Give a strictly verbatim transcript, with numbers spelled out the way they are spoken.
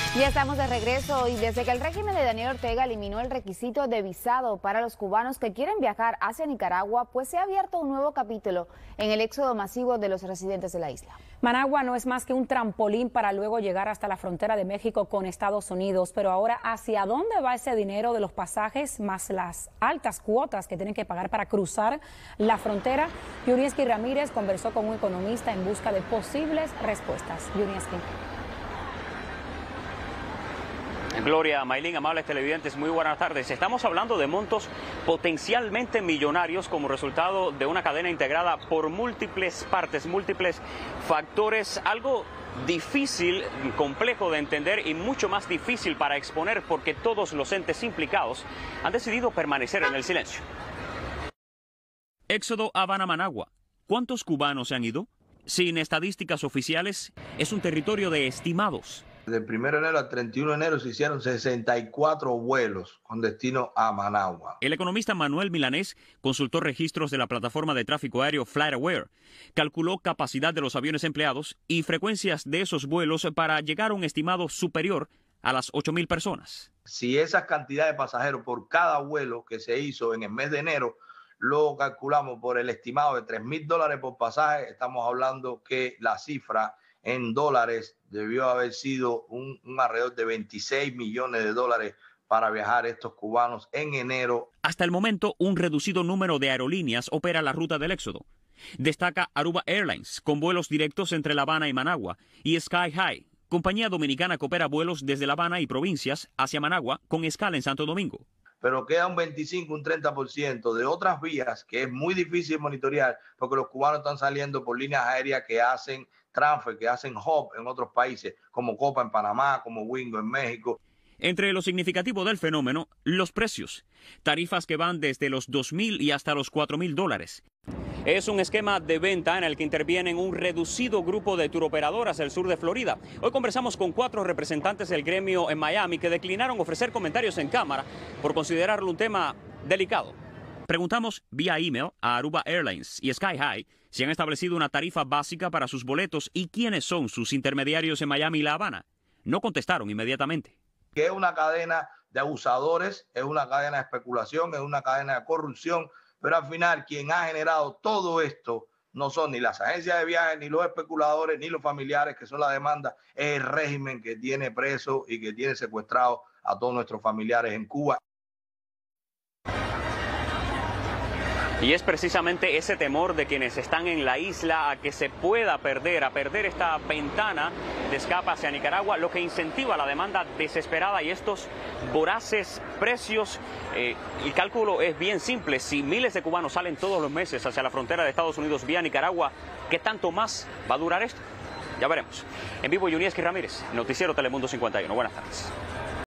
Ya estamos de regreso y desde que el régimen de Daniel Ortega eliminó el requisito de visado para los cubanos que quieren viajar hacia Nicaragua, pues se ha abierto un nuevo capítulo en el éxodo masivo de los residentes de la isla. Managua no es más que un trampolín para luego llegar hasta la frontera de México con Estados Unidos, pero ahora ¿hacia dónde va ese dinero de los pasajes más las altas cuotas que tienen que pagar para cruzar la frontera? Yunieski Ramírez conversó con un economista en busca de posibles respuestas. Yunieski. Gloria, Maylin, amables televidentes, muy buenas tardes. Estamos hablando de montos potencialmente millonarios como resultado de una cadena integrada por múltiples partes, múltiples factores, algo difícil, complejo de entender y mucho más difícil para exponer porque todos los entes implicados han decidido permanecer en el silencio. Éxodo Habana-Managua. ¿Cuántos cubanos se han ido? Sin estadísticas oficiales, es un territorio de estimados. Del primero de enero al treinta y uno de enero se hicieron sesenta y cuatro vuelos con destino a Managua. El economista Manuel Milanés consultó registros de la plataforma de tráfico aéreo FlightAware, calculó capacidad de los aviones empleados y frecuencias de esos vuelos para llegar a un estimado superior a las ocho mil personas. Si esa cantidad de pasajeros por cada vuelo que se hizo en el mes de enero lo calculamos por el estimado de tres mil dólares por pasaje, estamos hablando que la cifra en dólares debió haber sido un, un alrededor de veintiséis millones de dólares para viajar estos cubanos en enero. Hasta el momento, un reducido número de aerolíneas opera la ruta del éxodo. Destaca Aruba Airlines, con vuelos directos entre La Habana y Managua, y Sky High, compañía dominicana que opera vuelos desde La Habana y provincias hacia Managua, con escala en Santo Domingo. Pero queda un veinticinco, un treinta por ciento de otras vías que es muy difícil monitorear porque los cubanos están saliendo por líneas aéreas que hacen transfer, que hacen hub en otros países, como Copa en Panamá, como Wingo en México. Entre lo significativo del fenómeno, los precios. Tarifas que van desde los dos mil y hasta los cuatro mil dólares. Es un esquema de venta en el que intervienen un reducido grupo de turoperadoras del sur de Florida. Hoy conversamos con cuatro representantes del gremio en Miami que declinaron ofrecer comentarios en cámara por considerarlo un tema delicado. Preguntamos vía email a Aruba Airlines y Sky High si han establecido una tarifa básica para sus boletos y quiénes son sus intermediarios en Miami y La Habana. No contestaron inmediatamente. Que es una cadena de abusadores, es una cadena de especulación, es una cadena de corrupción, pero al final quien ha generado todo esto no son ni las agencias de viajes, ni los especuladores, ni los familiares, que son la demanda, es el régimen que tiene preso y que tiene secuestrado a todos nuestros familiares en Cuba. Y es precisamente ese temor de quienes están en la isla a que se pueda perder, a perder esta ventana de escape hacia Nicaragua, lo que incentiva la demanda desesperada y estos voraces precios. Eh, el cálculo es bien simple. Si miles de cubanos salen todos los meses hacia la frontera de Estados Unidos vía Nicaragua, ¿qué tanto más va a durar esto? Ya veremos. En vivo, Yunieski Ramírez, Noticiero Telemundo cincuenta y uno. Buenas tardes.